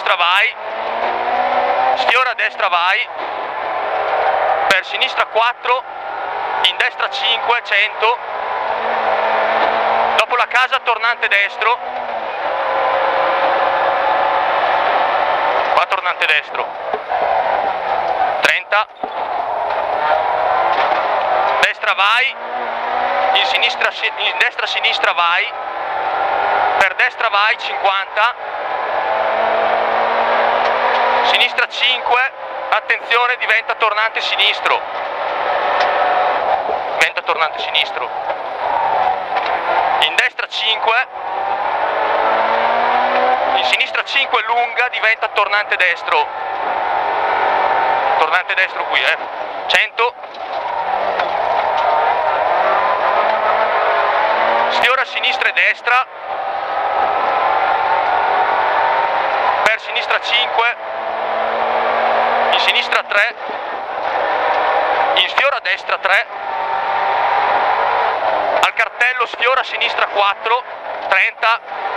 sinistra vai, sfiora a destra vai, per sinistra 4, in destra 5, 100, dopo la casa tornante destro, qua tornante destro, 30, destra vai, in destra sinistra vai, per destra vai 50, sinistra 5, attenzione diventa tornante sinistro, in destra 5, in sinistra 5 lunga diventa tornante destro qui 100, sfiora sinistra e destra, per sinistra 5, in sinistra 3, in sfiora a destra 3, al cartello sfiora a sinistra 4, 30,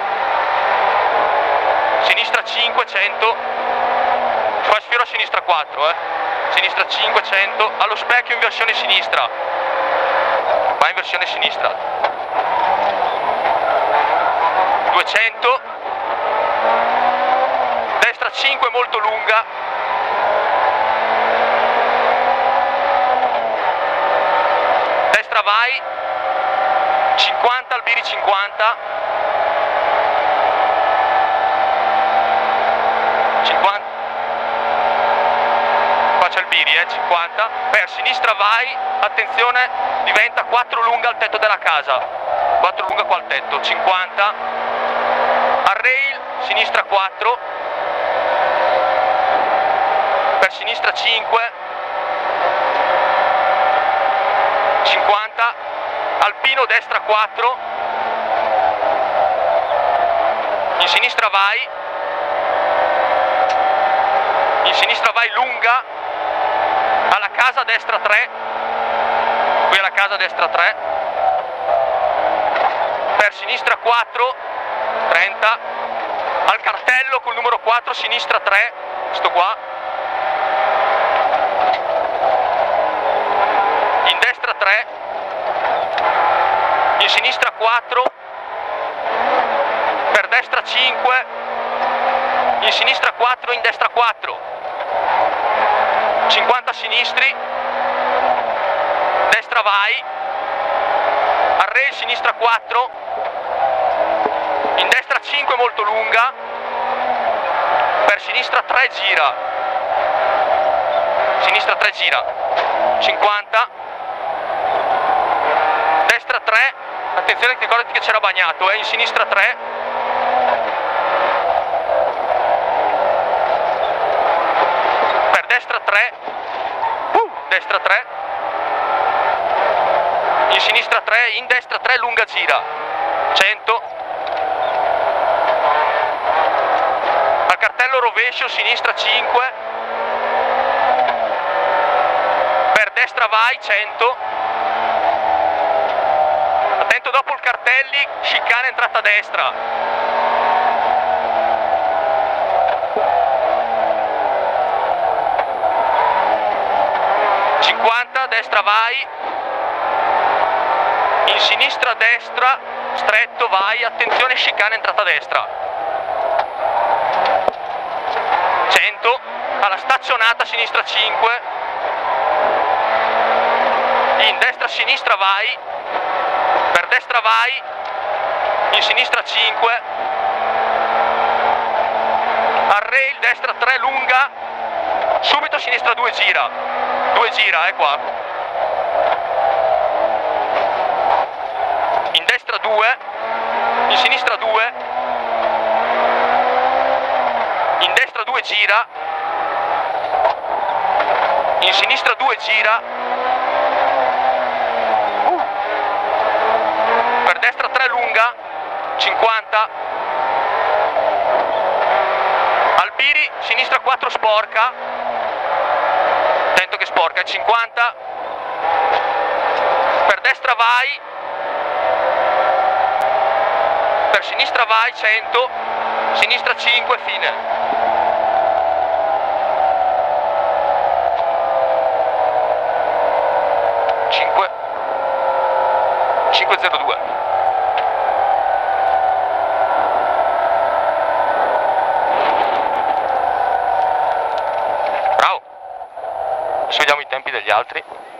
sinistra 5, 100, qua sfiora a sinistra 4, sinistra 5, 100, allo specchio in versione sinistra, va in versione sinistra, 200, destra 5 molto lunga, destra vai, 50 Albiri 50, 50, qua c'è Albiri 50, per sinistra vai, attenzione diventa 4 lunga al tetto della casa, 4 lunga qua al tetto, 50, al rail sinistra 4, per sinistra 5, 50, alpino destra 4, in sinistra vai lunga, alla casa destra 3, qui alla casa destra 3, per sinistra 4, 30, al cartello col numero 4 sinistra 3, sto qua, in destra 3, in sinistra 4, per destra 5, in sinistra 4, in destra 4, 50 sinistri, destra vai, al rail sinistra 4, in destra 5 molto lunga, per sinistra 3 gira, sinistra 3 gira, 50, destra 3, attenzione che ricordati che c'era bagnato, in sinistra 3, per destra 3, destra 3, in sinistra 3, in destra 3 lunga gira, 100, al cartello rovescio sinistra 5, per destra vai 100, attento dopo il cartelli, chicane entrata a destra, 50, destra vai, in sinistra destra, stretto vai, attenzione chicane entrata a destra, 100, alla stazionata sinistra 5, in destra sinistra vai, per destra vai, in sinistra 5, al rail destra 3 lunga, subito sinistra 2 gira, qua, in destra 2, in sinistra 2, in destra 2 gira, in sinistra 2 gira, per destra 3 lunga, 50, Albiri, sinistra 4 sporca, attento che sporca, 50, per destra vai, per sinistra vai, 100, sinistra 5, fine. 502. Bravo. Adesso vediamo i tempi degli altri.